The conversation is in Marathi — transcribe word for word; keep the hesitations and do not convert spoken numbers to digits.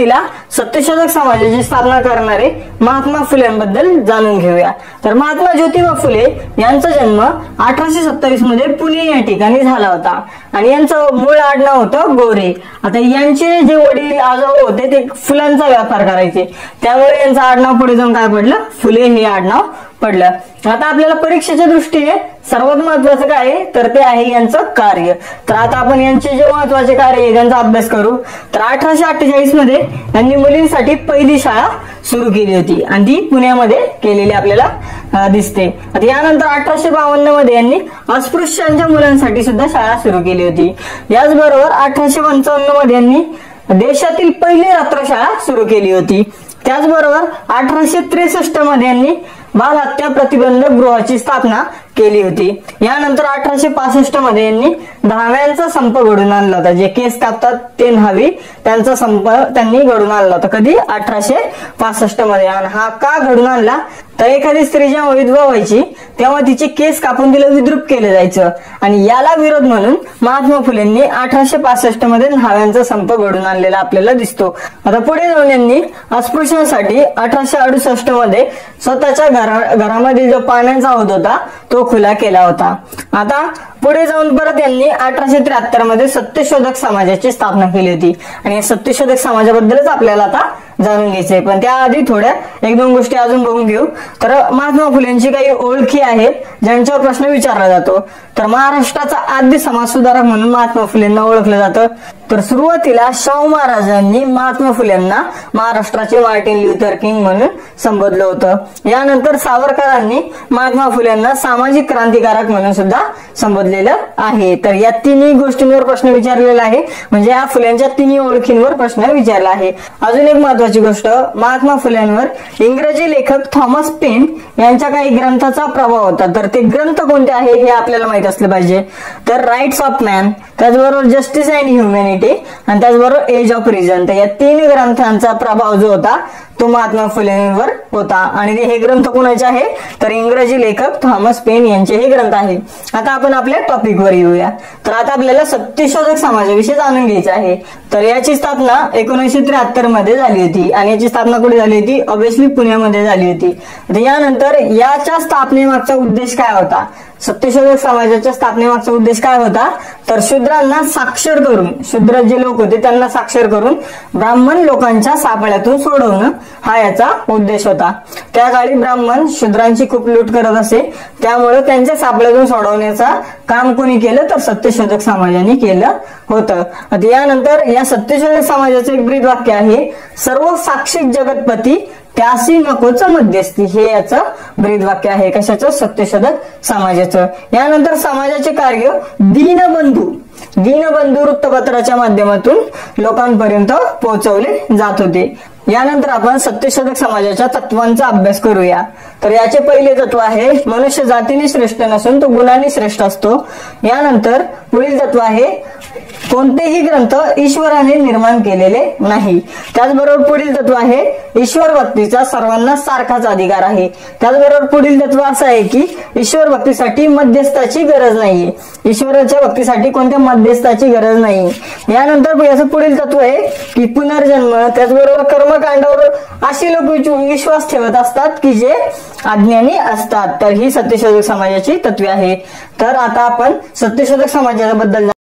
सुरुवातीला सत्यशोधक समाजाची स्थापना करणारे महात्मा फुलेंबद्दल जाणून घेऊया। तर महात्मा ज्योतिबा फुले यांचा जन्म अठराशे सत्तावीस मध्ये पुणे या ठिकाणी झाला होता आणि यांचं मूळ आडनाव होतं गोरे। आता यांचे जे वडील आजोबा होते ते फुलांचा व्यापार करायचे, त्यामुळे यांचं आडनाव पुढे जाऊन काय पडलं, फुले हे आडनाव पडलं। आता आपल्याला परीक्षेच्या दृष्टीने सर्वात महत्वाचं काय आहे तर ते आहे यांचं कार्य। तर आता आपण यांचे जे महत्वाचे कार्य आहे त्यांचा अभ्यास करू। तर अठराशे अठ्ठेचाळीस मध्ये यांनी मुलींसाठी पहिली शाळा सुरू केली होती आणि ती पुण्यामध्ये केलेली आपल्याला दिसते। आता यानंतर अठराशे बावन्न मध्ये यांनी अस्पृश्यांच्या मुलांसाठी सुद्धा शाळा सुरू केली होती। याचबरोबर अठराशे पंचावन्न मध्ये यांनी देशातील पहिली रात्रशाळा सुरू केली होती। त्याचबरोबर अठराशे त्रेसष्ट मध्ये यांनी बाल हत्या प्रतिबंधक गृहाची स्थापना केली होती। यानंतर अठराशे पासष्ट मध्ये यांनी न्हाव्यांचा संप घडून आणला होता, जे केस कापतात ते न्हावी त्यांचा संप त्यांनी घडून आणला होता। कधी, अठराशे पासष्ट मध्ये। आणि हा का घडून आणला तर एखादी स्त्री जेव्हा विधवा व्हायची तेव्हा तिचे केस कापून तिला विद्रूप केले जायचं आणि याला विरोध म्हणून महात्मा फुलेंनी अठराशे पासष्ट मध्ये न्हाव्यांचा संप घडून आणलेला आपल्याला दिसतो। आता पुढे जाऊन यांनी अस्पृश्यांसाठी अठराशे अडुसष्ट मध्ये स्वतःच्या घरा घरामध्ये जो पाण्याचा हौद होता तो खुला केला होता। आता पुढे जाऊन परत यांनी अठराशे त्र्याहत्तर मध्ये सत्यशोधक समाजाची स्थापना केली होती आणि सत्यशोधक समाजाबद्दलच आपल्याला आता जाणून घ्यायचंय, पण त्याआधी थोड्या एक दोन गोष्टी अजून बघून घेऊ। तर महात्मा फुलेंची काही ओळखी आहेत ज्यांच्यावर प्रश्न विचारला जातो। तर महाराष्ट्राचा आद्य समाज सुधारक म्हणून महात्मा फुलेंना ओळखलं जातं। तर सुरुवातीला शाहू महाराजांनी महात्मा फुलेंना महाराष्ट्राचे मार्टिन ल्युथर किंग म्हणून संबोधलं होतं। यानंतर सावरकरांनी महात्मा फुलेंना सामाजिक क्रांतिकारक म्हणून सुद्धा संबोधलेलं आहे। तर या तिन्ही गोष्टींवर प्रश्न विचारलेला आहे, म्हणजे या फुलेंच्या तिन्ही ओळखींवर प्रश्न विचारला आहे। अजून एक महत्वाची गोष्ट, महात्मा फुलेंवर इंग्रजी लेखक थॉमस पेन यांच्या काही ग्रंथाचा प्रभाव होता। तर ते ग्रंथ कोणते आहे हे आपल्याला माहित असलं पाहिजे। तर राईट्स ऑफ मॅन, त्याचबरोबर जस्टिस अँड ह्युमॅनिटी आणि त्याचबरोबर एज ऑफ रिझन, तर या तीन ग्रंथांचा प्रभाव जो होता तो महात्मा फुलेंवर होता आणि हे ग्रंथ कोणाचे आहे तर इंग्रजी लेखक थॉमस पेन यांचे हे ग्रंथ आहे। आता आपण आपल्या टॉपिक वर येऊया। तर आता आपल्याला सत्यशोधक समाजाविषयी जाणून घ्यायचं आहे। तर याची स्थापना एकोणीसशे त्र्याहत्तर मध्ये झाली होती आणि याची स्थापना कुठे झाली होती, ऑब्विसली पुण्यामध्ये झाली होती। यानंतर याच्या स्थापनेमागचा उद्देश काय होता, सत्यशोधक समाजाच्या स्थापनेमागचा उद्देश काय होता तर शूद्रांना साक्षर करून, शूद्र जे लोक होते त्यांना साक्षर करून ब्राह्मण लोकांच्या सापळ्यातून सोडवणं हा याचा उद्देश होता। त्या काळी ब्राह्मण शूद्रांची खूप लूट करत असे, त्यामुळे त्यांच्या सापळ्यातून सोडवण्याचा काम कोणी केलं तर सत्यशोधक समाजाने केलं होतं। यानंतर या सत्यशोधक समाजाचं एक ब्रीद वाक्य आहे, सर्व साक्षी जगतपती त्यासी नकोच मध्यस्थी, हे याचं ब्रीद वाक्य आहे कशाचं, सत्यशोधक समाजाचं। यानंतर समाजाचे कार्य दीनबंधू दीनबंधू वृत्तपत्राच्या माध्यमातून लोकांपर्यंत पोहोचवले जात होते। यानंतर आपण सत्यशोधक समाजाच्या तत्वांचा अभ्यास करूया। तर याचे पहिले तत्व आहे, मनुष्य जातीने श्रेष्ठ नसून तो गुणांनी श्रेष्ठ असतो। यानंतर पुढील तत्व आहे, कोणतेही ग्रंथ ईश्वराने निर्माण केलेले नाही। त्याचबरोबर पुढील तत्व आहे, ईश्वर भक्तीचा सर्वांना सारखाच अधिकार आहे। त्याचबरोबर पुढील तत्व असं आहे की ईश्वर भक्तीसाठी मध्यस्थाची गरज नाहीये, ईश्वराच्या भक्तीसाठी कोणत्या मध्यस्थाची गरज नाही। यानंतर याचं पुढील तत्व आहे की पुनर्जन्म, त्याचबरोबर कर्मकांडावर अशी लोक विश्वास ठेवत असतात की जे अज्ञानी असतात। तर ही सत्यशोधक समाजाची तत्वे आहे। तर आता आपण सत्यशोधक समाजाबद्दल